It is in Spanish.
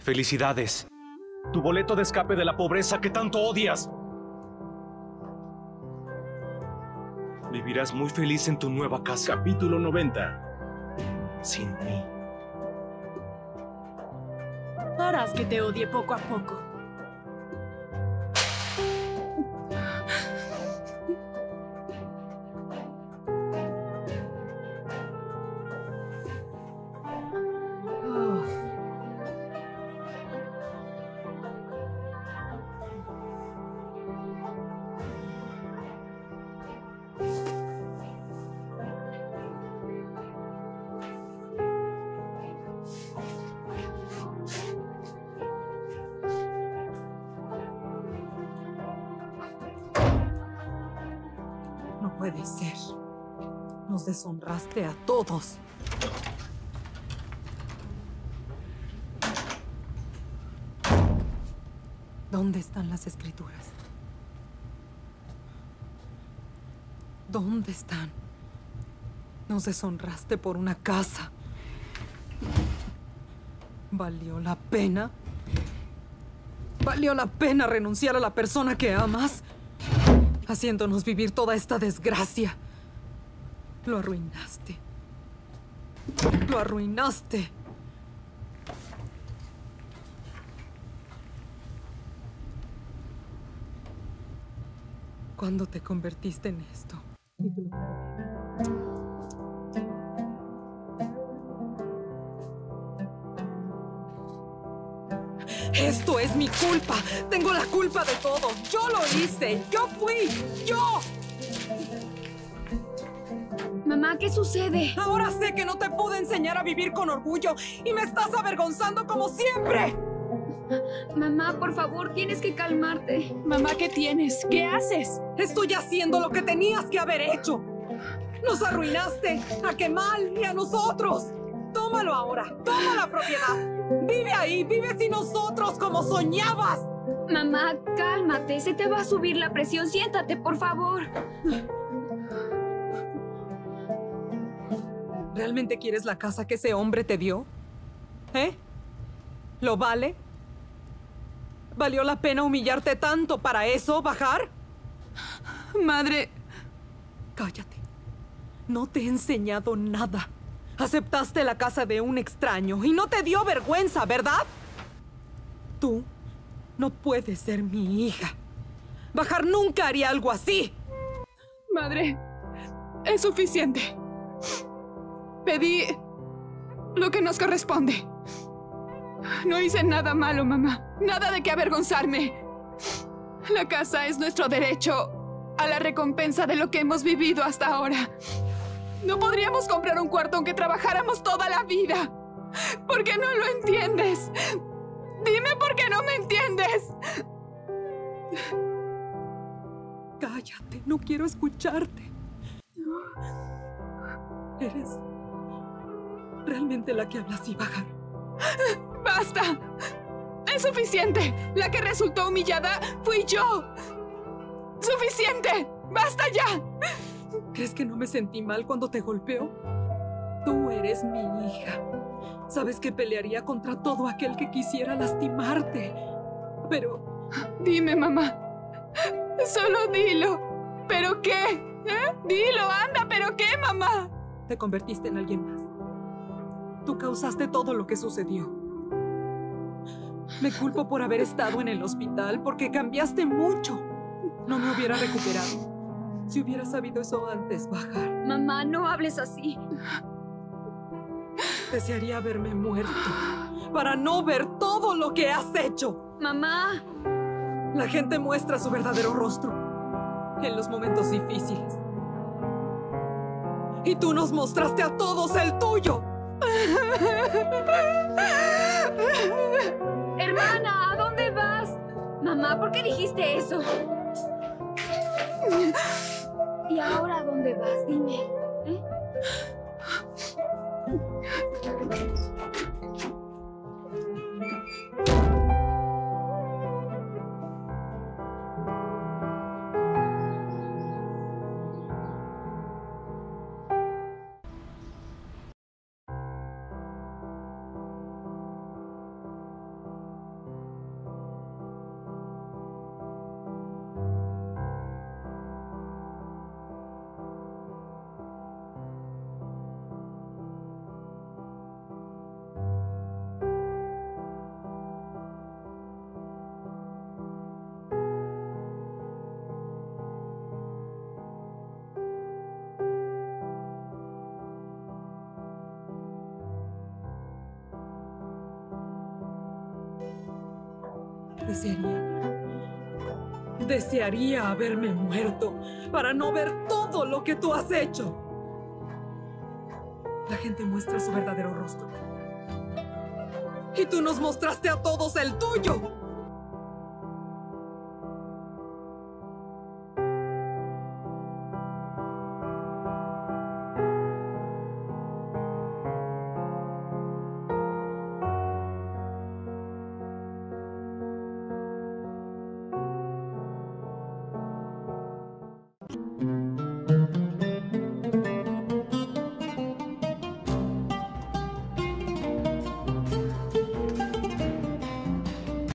Felicidades. Tu boleto de escape de la pobreza que tanto odias. Vivirás muy feliz en tu nueva casa. Capítulo 90. Sin mí. Harás que te odie poco a poco. No puede ser. Nos deshonraste a todos. ¿Dónde están las escrituras? ¿Dónde están? Nos deshonraste por una casa. ¿Valió la pena? ¿Valió la pena renunciar a la persona que amas? Haciéndonos vivir toda esta desgracia. Lo arruinaste. Lo arruinaste. ¿Cuándo te convertiste en esto? Esto es mi culpa. Tengo la culpa de todo. Yo lo hice. Yo fui. Yo. Mamá, ¿qué sucede? Ahora sé que no te pude enseñar a vivir con orgullo y me estás avergonzando como siempre. Mamá, por favor, tienes que calmarte. Mamá, ¿qué tienes? ¿Qué haces? Estoy haciendo lo que tenías que haber hecho. Nos arruinaste a Kemal y a nosotros. Tómalo ahora. Toma la propiedad. Vive ahí. Vive sin nosotros como soñabas. Mamá, cálmate. Se te va a subir la presión. Siéntate, por favor. ¿Realmente quieres la casa que ese hombre te dio? ¿Eh? ¿Lo vale? ¿Valió la pena humillarte tanto para eso, bajar? Madre... Cállate. No te he enseñado nada. Aceptaste la casa de un extraño y no te dio vergüenza, ¿verdad? Tú no puedes ser mi hija. Bajar nunca haría algo así. Madre, es suficiente. Pedí lo que nos corresponde. No hice nada malo, mamá. Nada de qué avergonzarme. La casa es nuestro derecho a la recompensa de lo que hemos vivido hasta ahora. No podríamos comprar un cuarto aunque trabajáramos toda la vida. ¿Por qué no lo entiendes? Dime por qué no me entiendes. Cállate, no quiero escucharte. Eres realmente la que habla así, Bajar. ¡Basta! ¡Es suficiente! La que resultó humillada fui yo. ¡Suficiente! ¡Basta ya! ¿Crees que no me sentí mal cuando te golpeó? Tú eres mi hija. Sabes que pelearía contra todo aquel que quisiera lastimarte. Pero... Dime, mamá. Solo dilo. ¿Pero qué? ¿Eh? Dilo, anda, ¿pero qué, mamá? Te convertiste en alguien más. Tú causaste todo lo que sucedió. Me culpo por haber estado en el hospital porque cambiaste mucho. No me hubiera recuperado. Si hubiera sabido eso antes, Bajar. Mamá, no hables así. Desearía haberme muerto para no ver todo lo que has hecho. Mamá. La gente muestra su verdadero rostro en los momentos difíciles. Y tú nos mostraste a todos el tuyo. Hermana, ¿a dónde vas? Mamá, ¿por qué dijiste eso? ¿Y ahora a dónde vas? Dime. ¿Eh? Desearía haberme muerto para no ver todo lo que tú has hecho. La gente muestra su verdadero rostro. Y tú nos mostraste a todos el tuyo.